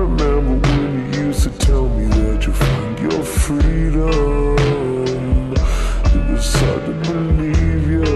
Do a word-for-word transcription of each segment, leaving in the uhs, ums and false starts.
remember when you used to tell me that you'll find your freedom. It was hard to believe you,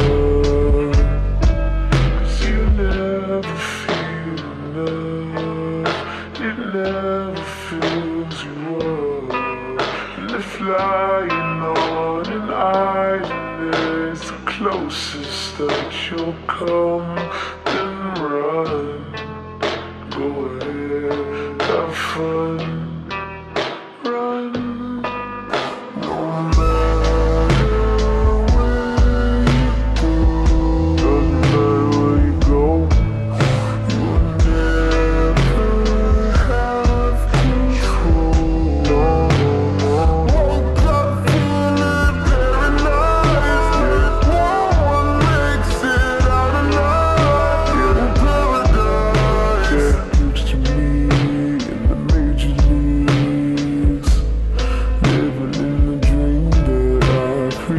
'cause you never feel enough. It never fills you up. And if lying on an island is the closest that you'll come, then run. Go ahead, have fun, run. No matter where you go, doesn't matter where you go, you'll never have control. No, no, no. Woke up feeling paralyzed. No one makes it out alive. In paradise, used to me in the major leagues, living in the dream that I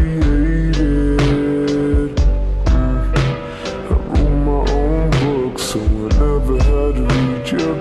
created. Mm. I wrote my own book, so I never had to read your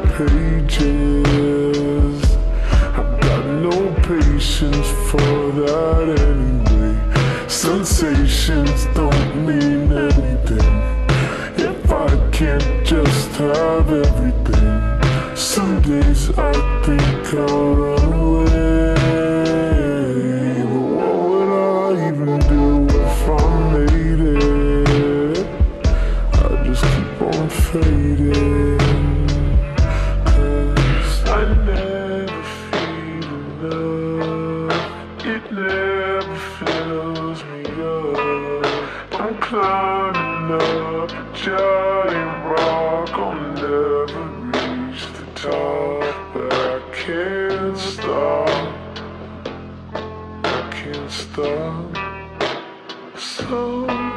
pages. I've got no patience for that anyway. Sensations don't mean anything if I can't just have everything. Some days I think I'll run away, but what would I even do if I made it? I just keep on fading, 'cause I never feel enough. It never fills me up. I'm climbing up a giant rock, I'll never reach the top, but I can't stop, I can't stop. So